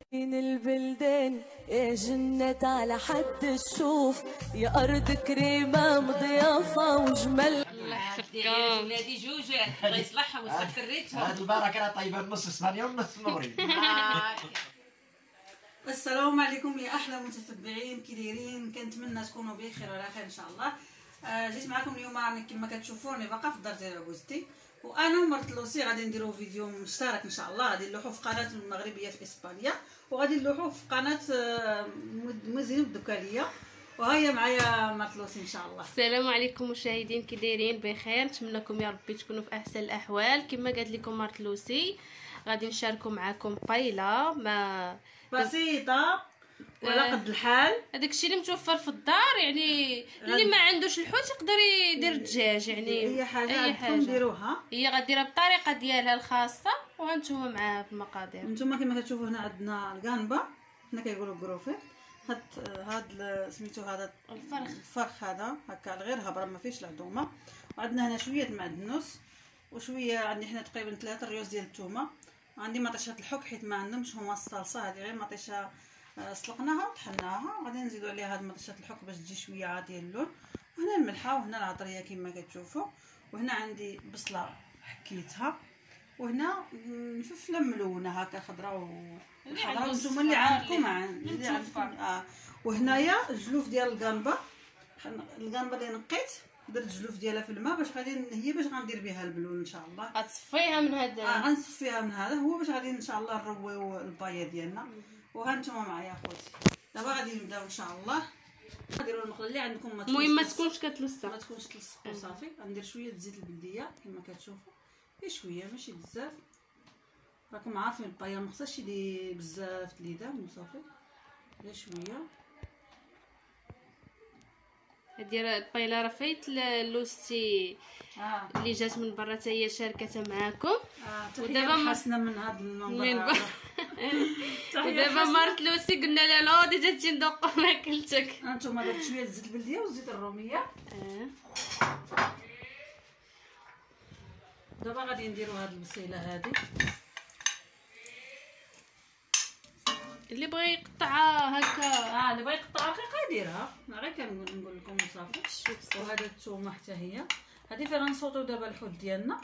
من البلدان يا جنة على حد الشوف، يا أرض كريمة مضيافة وجمال. الله يحفظكم. نادي جوجات الله يصلحها ويسكر ريتهم. هاد البركه راه طيبه نص اسبانيا ونص المغرب. السلام عليكم يا احلى متتبعين، كي دايرين؟ كنتمنى تكونوا بخير وعلى خير ان شاء الله. جيت معكم اليوم راني كما كتشوفوني باقا في الدار ديال عبوزتي، وانا ومرت لوسي غادي نديرو فيديو مشترك ان شاء الله. غادي نلوحو في قناه المغربيه في اسبانيا، وغادي نلوحو في قناه مزينه الدكاليه. وهيا معايا مرت لوسي ان شاء الله. السلام عليكم مشاهدين، كي دايرين؟ بخير، نتمنىكم يا ربي تكونوا في احسن الاحوال. كما قالت لكم مرت لوسي غادي نشاركوا معكم بايلا ما بسيطه وعلى قد الحال. هذاك الشيء اللي متوفر في الدار، يعني اللي ما عندوش الحوت يقدر يدير الدجاج، يعني اي حاجه نديروها. هي غديرها بالطريقه ديالها الخاصه وغنتوما معاها في المقادير. نتوما كما كتشوفوا هنا عندنا الكانبا، هنا كيقولوا كروفيت. هاد سميتو هذا الفرخ هذا هكا غير هبره ما فيش العظومه. وعندنا هنا شويه المعدنوس، وشويه عندي هنا تقريبا 3 ريوس ديال الثومه. عندي مطيشه الحك حيت ما عندهمش هما الصلصه، هذه غير مطيشه سلقناها وطحناها، وغادي نزيدو عليها هاد مطيشه الحك باش تجي شويه عاطيه اللون. وهنا الملحه، وهنا العطريه كما كتشوفوا، وهنا عندي بصله حكيتها، وهنا فلفله ملونه هكا خضراء وحمراء، وانتم اللي عندكم اللي عندكم. وهنايا الجلوف ديال الكانبا اللي نقيت، درت الجلوف ديالها في الماء باش هي باش غندير بها البلول ان شاء الله. غتصفيها من هذا غنصفيها من هذا هو باش غادي ان شاء الله نرويو البايه ديالنا. وهانتوما معايا اخوتي، دابا غادي نبداو ان شاء الله. نديروا المقله اللي عندكم. المهم ما تكونش كتلصق، ما تكونش تلصق وصافي. غندير شويه زيت البلديه كما كتشوفوا، غير شويه ماشي بزاف. راكم عارفين البايه ما خصهاش يدير بزاف تليدان وصافي، غير شويه. دير البايلا راه فايت لوستي اللي جات من برا حتى هي شاركتها معاكم. ودابا حسنا من هذا المنظر. ودابا مرت لوسي قلنا لها لا ديجا تجي ندوقو ماكلتك. هانتوما درت شويه زيت البلديه وزيت الروميه. دابا غادي نديروا هاد البصيله هادي. اللي بغى يقطعها هكا اللي بغى يقطع رقيقه يديرها، غير كنقول لكم صافي. وهذا الثومه حتى هي هذه فين غنصوتو دابا الحوت ديالنا.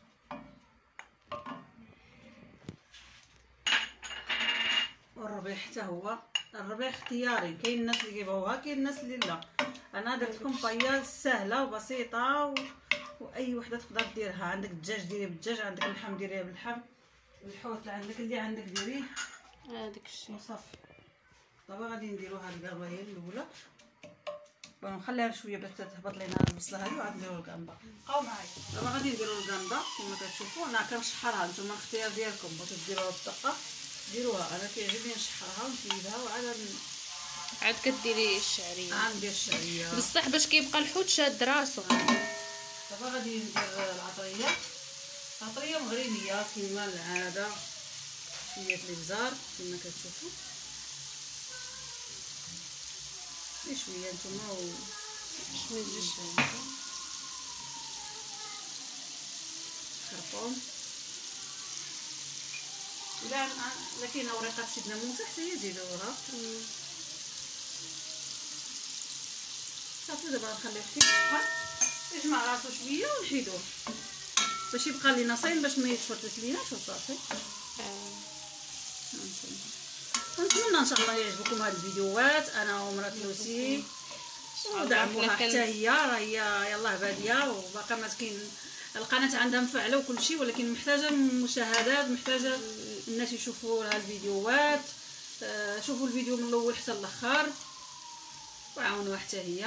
والربيع حتى هو، الربيع اختياري، كاين الناس اللي كيبغوها كاين الناس اللي لا. انا درت لكم بايه سهله وبسيطه واي وحده تقدر ديرها. عندك الدجاج ديريه بالدجاج، عندك اللحم ديريه باللحم، الحوت عندك اللي عندك ديريه هذاك الشيء وصافي. دابا غادي نديرو هاد الكانبا هي الاولى، ونخليها شويه باش تهبط لينا البصله هذه، وعاد نديرو الكانبا. بقاو معايا. دابا غادي نديرو الكانبا كما كتشوفوا. انا كنشحرها، نتوما الاختيار ديالكم، بغيتو ديروها بالدقه ديروها. انا كيعجبني نشحرها ونحيدها عاد كديري الشعريه. ندير الشعريه بصح باش كيبقى الحوت شاد راسو. دابا غادي ندير العطريه مغربيه كما العاده، شويه الابزار كما كتشوفوا، شويه نتوما شويه خرقوم. الا كاينه وريقات سيدنا موسى حتى هي زيدوها صافي. دابا نخليه حتى يشحر، يجمع راسو شويه ونحيدوه باش يبقى لينا صاين، باش ما يتفرتش ليناش وصافي. ونتمنى ان شاء الله يعجبكم هاد الفيديوهات انا ومرات لوسي، ودعموها حتى هي. راه هي يلاه باديه وباقا ما كاين القناه عندها مفعله وكل شيء، ولكن محتاجه مشاهدات، محتاجه الناس يشوفوا لها الفيديوهات. شوفوا الفيديو من الاول حتى الاخر وعاونوها حتى هي.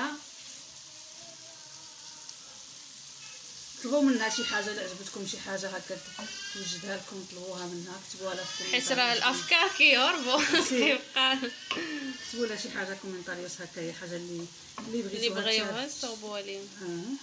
طلبوا منها شي حاجه، الا عجبتكم شي حاجه هكا توجدها لكم، طلبوها منها، كتبوها لها في حيت راه الافكار كيهربوا كيبقى كتبوا لها شي حاجه كومنتاريوس هكا، هي حاجه اللي بغيوها صوبوها ليهم.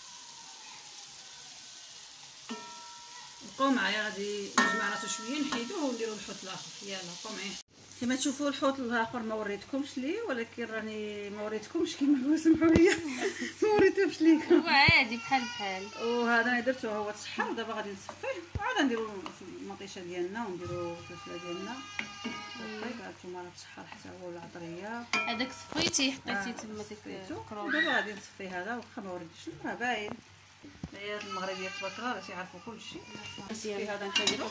بقاو معايا، غادي نجمع راسو شويه نحيدوه ونديرو الحوت الاخر. يلا بقاو معايا. كما تشوفوا الحوت الاخر ما وريتكمش ليه، ولكن راني ما وريتكمش كيما سمحوا لي ما وريتهمش ليكم. هو عادي بحال وهذا انا درته هو تشحر. دابا غادي نصفيه وعاد نديرو المطيشه ديالنا ونديرو الفلفله ديالنا. نتوما راه تشحر حتى هو العطريه. هذاك صفيتي حطيتي تما ديك الكروم. دابا غادي نصفي هذا واخا ما وريتش راه باين. العيالات المغربيه تبارك الله راه تيعرفوا كلشي. نصفي هذا نحيدو.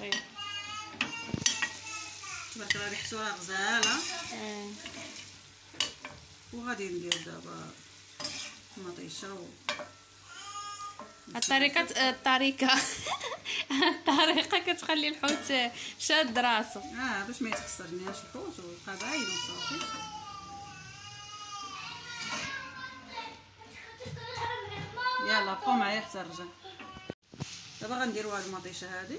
تبارك الله ريحته راه غزاله. وغادي ندير دابا مطيشه الطريقه كتخلي الحوت شاد راسو. باش ما يتخسرنيش الحوت ويبقى باين وصافي. يلا بقاو معايا حتى نرجع. دابا غنديرو هاد المطيشه هادي،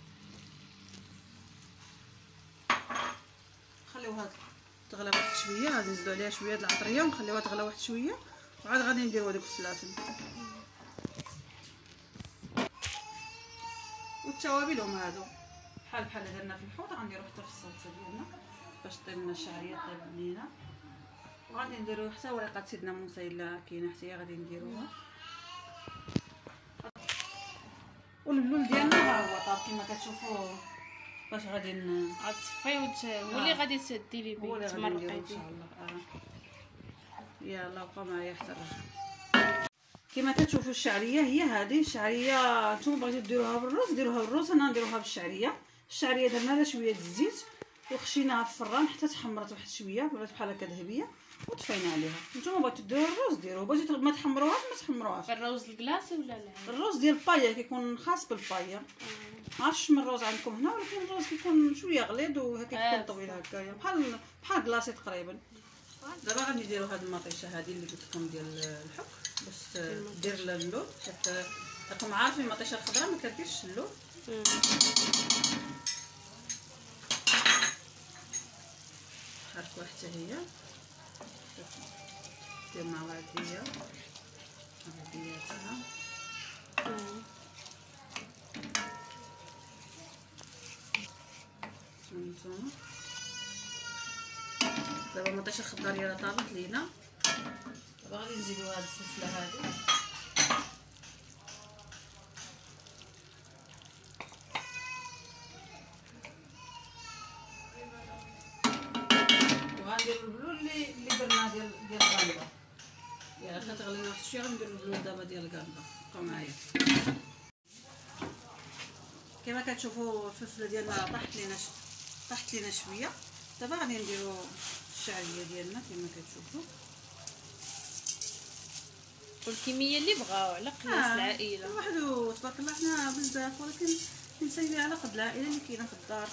نخليوها تغلى واحد شويه. غادي نزيدو عليها شويه د العطريه ونخليوها تغلى واحد شويه، وعاد غادي نديرو هذوك الفلافل والتوابل هما هادو. بحال درنا في الحوت غنديرو حتى في الصلصه ديالنا باش طيب لنا الشعريه طيب بنينه. وغادي نديرو حتى ورقه سيدنا موسى الا كاينه حتى هي غادي نديروها. والبلول ديالنا ها هو طاب كما كتشوفوا. باش غادي غتصفي هو اللي غادي تديري بيه تمرقي ان شاء الله. يلا بقاو معايا حتى نرجع. كما كتشوفوا الشعريه هي هذه الشعريه. نتوما بغيتو ديروها بالرز ديروها بالرز، انا نديروها بالشعريه. الشعريه درنا لها شويه د الزيت وخشيناها في الفران حتى تحمرت واحد شويه بحال هكا ذهبيه وطفينا عليها. نتوما بغيتو ديروا الرز ديروه، بغيتو ما تحمروهاش ما تحمروهاش. الروز الكلاصي ولا لا؟ الرز ديال البايه كيكون خاص بالبايه. عرفتش من الرز عندكم هنا، ولكن الرز كيكون شويه غليظ وهكا كيكون طويل هكايا بحال كلاصي تقريبا. دابا غادي نديرو هاد المطيشه هذه اللي قلت لكم ديال الحك باش دير اللون، حيت راكم عارفين المطيشه الخضراء ما كديرش اللون. حركوها حتى هي دير مع بعضياتها. فهمتونا؟ دابا المطيشه الخضراء ديالها طابت لينا. دابا غادي نزيدو هاد الفلفله هادي وغنديرو البلول اللي درنا ديال الغامبه. يلا خا تغلينا واحد شويه غنديرو البلول دابا ديال الغامبه. بقاو معايا. كما كتشوفوا الفلفله ديالنا طاحت لينا شويه. دابا غادي نديرو الشعريه ديالنا كما كتشوفوا والكميه اللي بغاو على قياس العائله. وحدو تبارك الله حنا بزاف، ولكن كنسايبها على قد العائله اللي كاينه في الدار.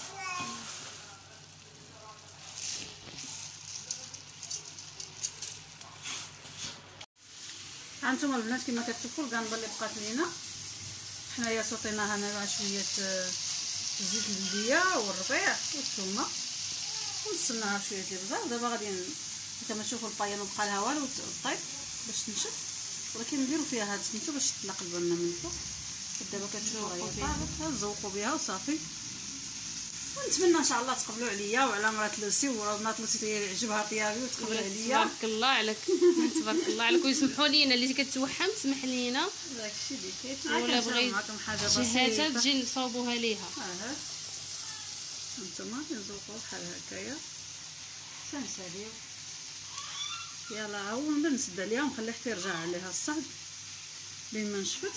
هانتوما البنات كما كتشوفوا الكانبه اللي بقات لينا حنايا صوتيناها مع شويه زيت البلديه والربيع والثومه ونصناها شويه ديال البزار. دابا غادي كما تشوفوا البايه ما بقى لها والو طيب باش تنشف، ولكن نديرو فيها هاد السميتو باش تنقلبوا لنا من الفوق. دابا كتشوفوا غادي نزوقوا بها وصافي. ونتمنى ان شاء الله تقبلوا عليا وعلى مرات لوسي، ومرات لوسي يعجبها طيابي وتقبل عليا. تبارك الله عليك. تبارك الله عليك. ويسمحوا لينا اللي كتوحم تسمح لينا داكشي اللي كاين. ولا بغيت شي حاجه تجي نصاوبوها ليها. هانتوما كنزوقوا بحال هكايا سهله. يلا هو نسد عليها ونخلي حتى يرجع عليها الصهد بين ما نشفت.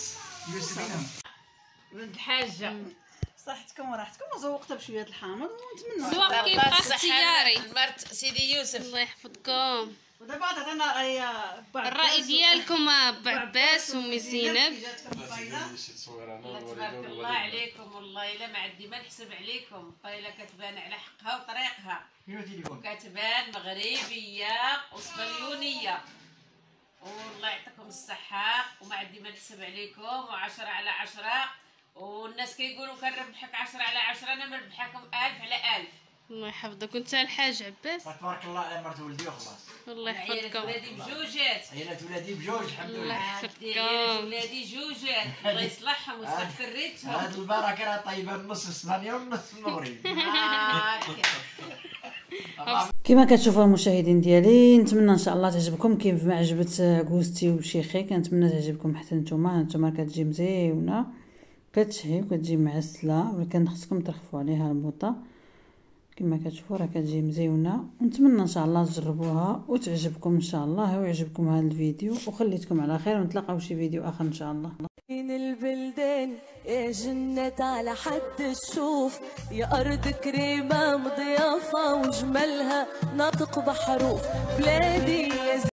بنت الحاجه صحتكم وراحتكم وزوقتها بشويه الحامض ونتمنى الذوق كيبقى اختياري. مرت سيدي يوسف الله يحفظكم. ودابا عطينا الراي ديالكم بعباس ومي زينب. تبارك الله عليكم. والله الا ما عندي ما نحسب عليكم. طايله كتبان على حقها وطريقها وكتبان مغربيه وصبليونيه. والله يعطيكم الصحه وما عندي ما نحسب عليكم. و10 على 10 والناس كيقولوا كنربحك 10 على 10. انا مربحاكم 1000 على 1000. الله يحفظك. وانت الحاج عباس تبارك الله على مرت ولدي وخلاص. الله يحفظكم. ولادي بجوجات. عيالات ولادي بجوج الحمد الله لله. يحفظكم. ولادي جوجات الله يصلحهم ويسكر ريتهم. هاد البركه راه طيبه من نص اسبانيا ونص المغرب. كما كتشوفوا المشاهدين ديالي، نتمنى ان شاء الله تعجبكم كيف ما عجبت غوستي وشيخي. كنتمنى تعجبكم حتى نتوما كتجي مزيونه كتشهي وكتجي معسله، ولكن خصكم ترخفوا عليها البوطه. كما كتشوفوا راه كتجي مزيونه، ونتمنى ان شاء الله تجربوها وتعجبكم ان شاء الله ويعجبكم هذا الفيديو، وخليتكم على خير ونتلاقاو شي فيديو اخر ان شاء الله. بين البلدان يا جنة على حد الشوف، يا أرض كريمة مضيافة وجمالها ناطق بحروف بلادي يا